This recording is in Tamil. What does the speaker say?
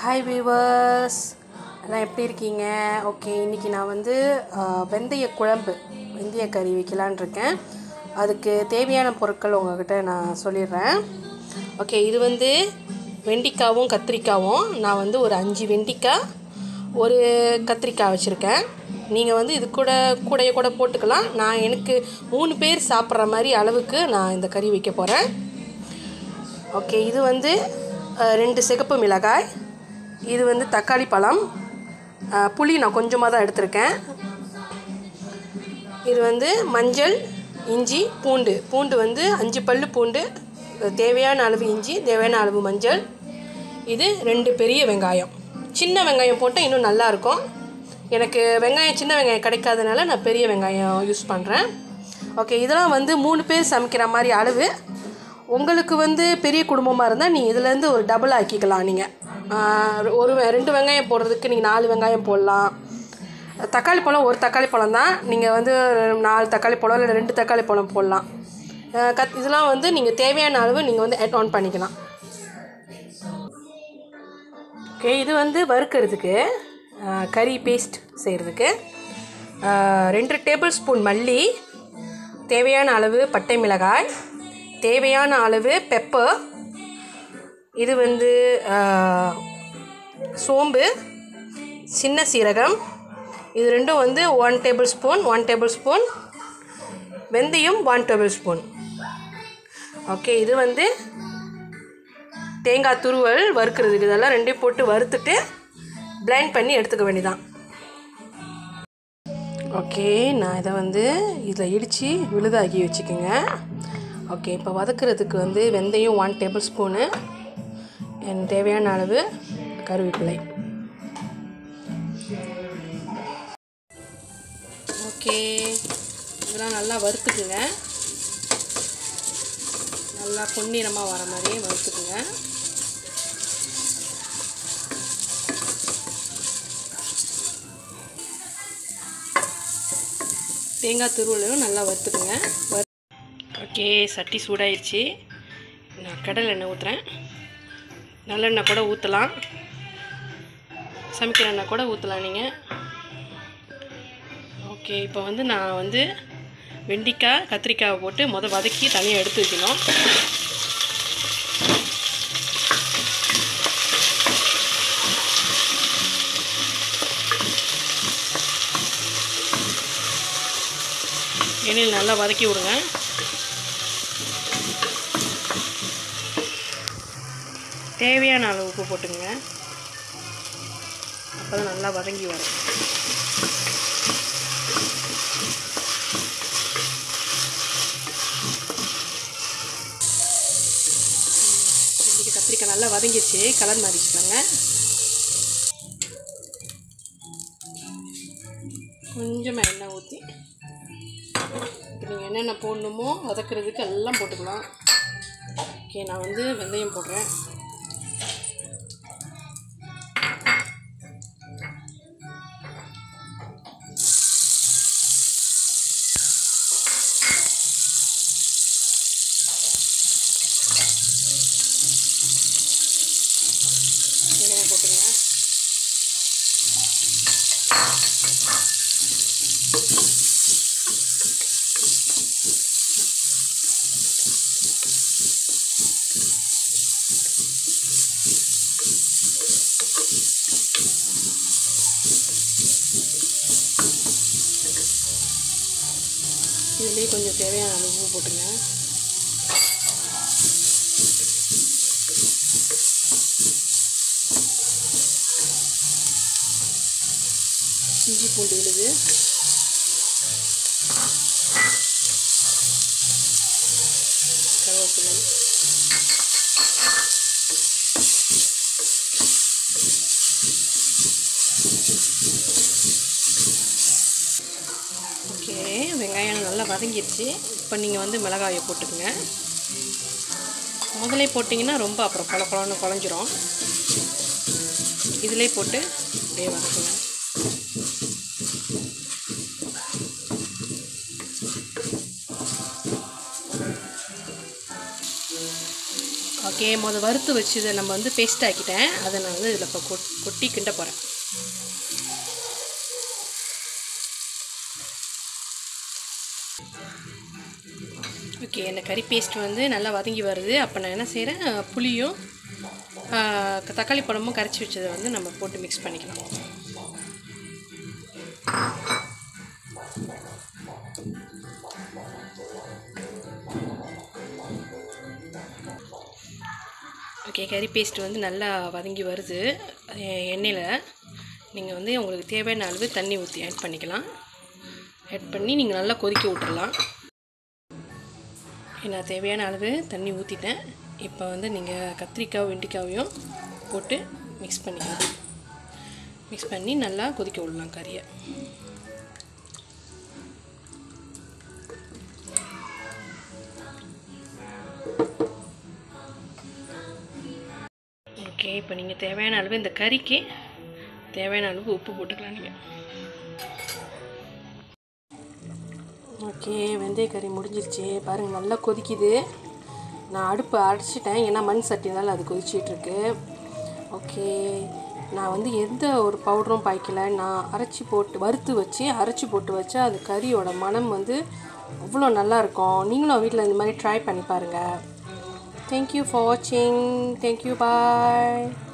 ஹாய் வீவர்ஸ், எல்லாம் எப்படி இருக்கீங்க? ஓகே, இன்றைக்கி நான் வந்து வெந்தய குழம்பு, வெந்தய கறி வைக்கலான் இருக்கேன். அதுக்கு தேவையான பொருட்கள் உங்கள்கிட்ட நான் சொல்லிடுறேன். ஓகே, இது வந்து வெண்டிக்காவும் கத்திரிக்காவும். நான் வந்து ஒரு 5 வெண்டிக்காய், ஒரு கத்திரிக்காய் வச்சுருக்கேன். நீங்கள் வந்து இது கூட போட்டுக்கலாம். நான் எனக்கு 3 பேர் சாப்பிட்ற மாதிரி அளவுக்கு நான் இந்த கறி வைக்க போகிறேன். ஓகே, இது வந்து 2 சிகப்பு மிளகாய், இது வந்து தக்காளி பழம், புளி நான் கொஞ்சமாக தான் எடுத்திருக்கேன். இது வந்து மஞ்சள், இஞ்சி, பூண்டு வந்து 5 பல்லு பூண்டு, தேவையான அளவு இஞ்சி, தேவையான அளவு மஞ்சள். இது 2 பெரிய வெங்காயம். சின்ன வெங்காயம் போட்டால் இன்னும் நல்லாயிருக்கும். எனக்கு சின்ன வெங்காயம் கிடைக்காதனால நான் பெரிய வெங்காயம் யூஸ் பண்ணுறேன். ஓகே, இதெல்லாம் வந்து 3 பேர் சமைக்கிற மாதிரி அளவு. உங்களுக்கு வந்து பெரிய குடும்பமாக இருந்தால் நீங்கள் இதிலேருந்து ஒரு டபுள் ஆக்கிக்கலாம். நீங்கள் 2 வெங்காயம் போடுறதுக்கு நீங்கள் 4 வெங்காயம் போடலாம். தக்காளி பழம் ஒரு தக்காளி பழம் தான், நீங்கள் வந்து 4 தக்காளி பழம் இல்லை 2 தக்காளி பழம் போடலாம். இதெல்லாம் வந்து நீங்கள் தேவையான அளவு நீங்கள் வந்து ஆட் ஆன் பண்ணிக்கலாம். ஓகே, இது வந்து வறுக்கிறதுக்கு, கறி பேஸ்ட் செய்கிறதுக்கு 2 டேபிள் ஸ்பூன் மல்லி, தேவையான அளவு பட்டை மிளகாய், தேவையான அளவு பெப்பர், இது வந்து சோம்பு, சின்ன சீரகம், இது ரெண்டும் வந்து 1 டேபிள் ஸ்பூன், வெந்தயம் 1 டேபிள் ஸ்பூன். ஓகே, இது வந்து தேங்காய் துருவல் வறுக்கிறதுக்கு. இதெல்லாம் ரெண்டையும் போட்டு வறுத்துட்டு பிளெண்ட் பண்ணி எடுத்துக்க வேண்டியதான். ஓகே, நான் இதை வந்து இதில் இடித்து விழுதாக்கி வச்சுக்கோங்க. ஓகே, இப்போ வதக்கிறதுக்கு வந்து வெந்தயம் 1 டேபிள் ஸ்பூனு, தேவையான அளவு கருவேப்பிலை. ஓகே, இதெல்லாம் நல்லா வறுத்துக்குங்க. நல்லா பொன்னிறமாக வர மாதிரியே வறுத்துக்குங்க. தேங்காய் துருவலையும் நல்லா வறுத்துக்குங்க. ஓகே, சட்டி சூடாயிடுச்சு. நான் கடலை எண்ணெய் ஊற்றுறேன். நல்லெண்ணெய் கூட ஊற்றலாம், சமைக்கிற எண்ணெய் கூட ஊற்றலாம் நீங்கள். ஓகே, இப்போ வந்து நான் வந்து வெண்டிக்காய் கத்திரிக்காயை போட்டு வதக்கி தனியாக எடுத்து வைக்கணும். எண்ணெயில் நல்லா வதக்கி விடுங்க. தேவையான அளவு உப்பு போட்டுங்க, அப்போ தான் நல்லா வதங்கி வரும். கத்திரிக்காய் நல்லா வதங்கிடுச்சு, கலர் மாறிச்சுட்டாங்க. கொஞ்சமாக எண்ணெய் ஊற்றி நீங்கள் என்னென்ன போடணுமோ வதக்கிறதுக்கு எல்லாம் போட்டுக்கலாம். ஓகே, நான் வந்து வெந்தயம் போடுறேன். வெங்காயம் போட்டுங்க. இதுலேயே கொஞ்சம் தேவையான அளவு போட்டுங்க. இஞ்சி பூண்டு விழுது, கருவேப்பிலை, ஓகே, வெங்காயம் நல்லா வதங்கிடுச்சு. இப்போ நீங்கள் வந்து மிளகாயை போட்டுக்குங்க. முதலே போட்டிங்கன்னா ரொம்ப அப்புறம் குழன்னு குழஞ்சிரும். இதிலே போட்டு அப்படியே வதக்குங்க. ஓகே, வறுத்து வச்சதை நம்ம வந்து பேஸ்ட் ஆக்கிட்டேன். அதை நான் வந்து இதில் இப்போ கொட்டி கிண்ட போகிறேன். ஓகே, இந்த கறி பேஸ்ட் வந்து நல்லா வதங்கி வருது. அப்போ நான் என்ன செய்கிறேன், புளியும் தக்காளி பழமும் கரைச்சி வச்சதை வந்து நம்ம போட்டு மிக்ஸ் பண்ணிக்கலாம். ஓகே, கறி பேஸ்ட் வந்து நல்லா வதங்கி வருது எண்ணெயில். நீங்கள் வந்து உங்களுக்கு தேவையான அளவு தண்ணி ஊற்றி ஆட் பண்ணிக்கலாம். ஆட் பண்ணி நீங்கள் நல்லா கொதிக்க விட்டுறலாம். நான் தேவையான அளவு தண்ணி ஊற்றிட்டேன். இப்போ வந்து நீங்கள் கத்திரிக்காய் வெண்டைக்காவையும் போட்டு மிக்ஸ் பண்ணிக்கலாம். மிக்ஸ் பண்ணி நல்லா கொதிக்க விடலாம் கறியை. ஓகே, இப்போ நீங்கள் தேவையான அளவு இந்த கறிக்கு தேவையான அளவு உப்பு போட்டுக்கலாம் நீங்கள். ஓகே, வெந்தய கறி முடிஞ்சிருச்சு பாருங்கள், நல்லா கொதிக்குது. நான் அடுப்பை அடைச்சிட்டேன், ஏன்னா மண் சட்டினால அது கொதிச்சிட்ருக்கு. ஓகே, நான் வந்து எந்த ஒரு பவுடரும் பாய்க்கல. நான் வறுத்து வச்சு அரைச்சி போட்டு வச்சா அது கறியோட மனம் வந்து அவ்வளோ நல்லாயிருக்கும். நீங்களும் வீட்டில் இந்த மாதிரி ட்ரை பண்ணி பாருங்கள். Thank you for watching. Thank you. Bye.